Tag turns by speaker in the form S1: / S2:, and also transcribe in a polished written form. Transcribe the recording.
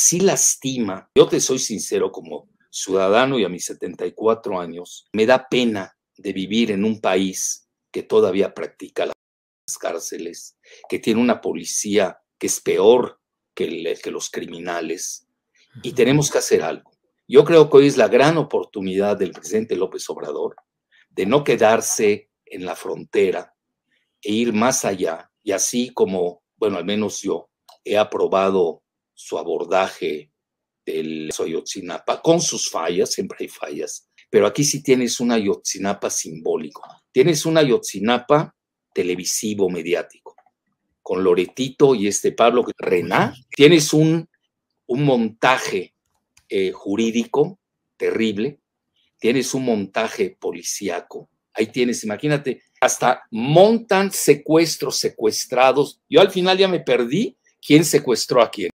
S1: sí lastima. Yo te soy sincero como ciudadano y a mis 74 años, me da pena de vivir en un país que todavía practica las cárceles, que tiene una policía que es peor que los criminales, y tenemos que hacer algo. Yo creo que hoy es la gran oportunidad del presidente López Obrador de no quedarse en la frontera e ir más allá, y así como, bueno, al menos yo he aprobado su abordaje del Ayotzinapa, con sus fallas, siempre hay fallas, pero aquí sí tienes un Ayotzinapa simbólico, tienes un Ayotzinapa televisivo, mediático, con Loretito y Pablo Rená, tienes un montaje jurídico terrible, tienes un montaje policíaco, ahí tienes, imagínate, hasta montan secuestros, secuestrados. Yo al final ya me perdí quién secuestró a quién.